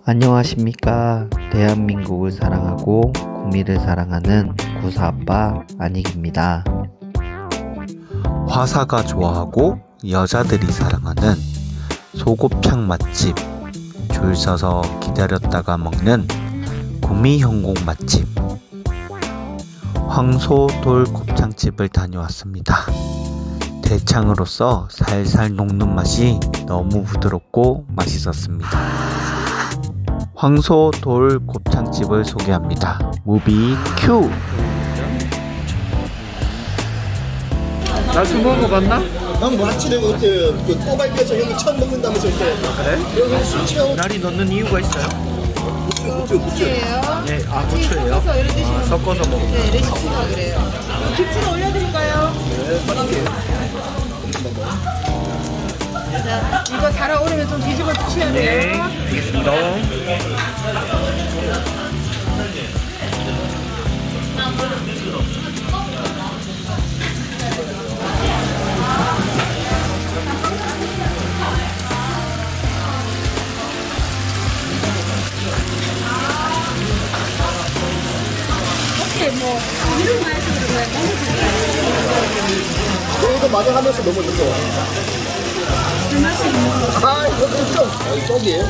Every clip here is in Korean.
안녕하십니까. 대한민국을 사랑하고 구미를 사랑하는 구사아빠 안익입니다. 화사가 좋아하고 여자들이 사랑하는 소곱창 맛집, 줄 서서 기다렸다가 먹는 구미 현곡 맛집 황소돌 곱창집을 다녀왔습니다. 대창으로서 살살 녹는 맛이 너무 부드럽고 맛있었습니다. 황소돌 곱창집을 소개합니다. 무비 큐! 나 주먹 먹었나? 형 맞지? 내가 그때 그 꼬발비에서 형이 처음 먹는다면서 그때. 그래? 여기 술 취하고 날이 넣는 이유가 있어요? 무추. 네, 고추예요? 섞어서 먹어요. 네, 레시피가 그래요. 김치를 올려드릴까요? 자, 이거 달아오르면 좀 뒤집어 주셔야 네, 돼요. 알겠습니다. 이거 많이 하면서 너무 좋아. 아 이거 좀 떡이에요.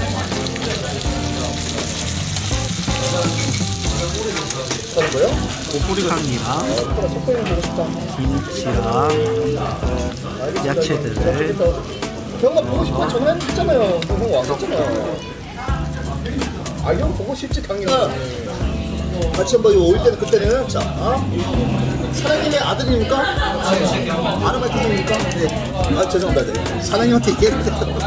하는 거요? 고추장이랑 김치랑 야채들을 형아 보고 싶다 전화는 했잖아요. 형 왔었잖아요. 아 형 보고 싶지 당연히. 같이 한번 올 때는 그때는 자 사장님의 아들입니까? 아르바이트입니까? 네. 아 죄송합니다. 네. 사장님한테 얘기했는데.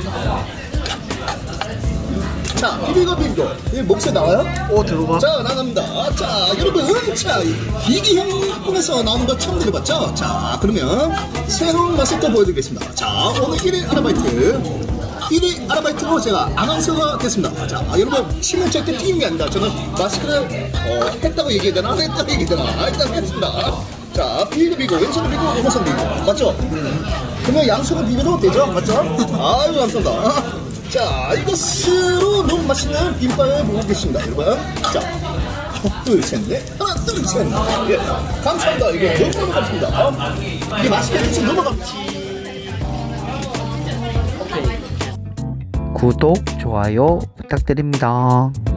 자 비비고 이 목소리 나와요? 들어봐. 자 나갑니다. 자 여러분 자 이기형 꿈에서 나온 거 처음 들어봤죠? 자 그러면 새로운 맛을 또 보여드리겠습니다. 자 오늘 1일 아르바이트 1위 아르바이트로 제가 아나운서가 됐습니다. 자, 여러분, 침을 절대 튀는 게 아니다. 저는 마스크를 했다고 얘기해야 되나? 안 했다고 얘기해야 되나? 일단 했습니다. 자, 비비고, 왼손을 비비고, 오른손을 비비고. 맞죠? 그러면 양손을 비비도 되죠? 맞죠? 아유, 감사합니다. 자, 이것으로 너무 맛있는 김밥을 보고 계십니다, 여러분. 자, 둘, 셋, 넷. 하나, 둘, 셋, 넷. 예, 감사합니다. 이거 너무 감사합니다. 이게 맛있게 해주셔서 너무 감사합니다. 구독, 좋아요 부탁드립니다.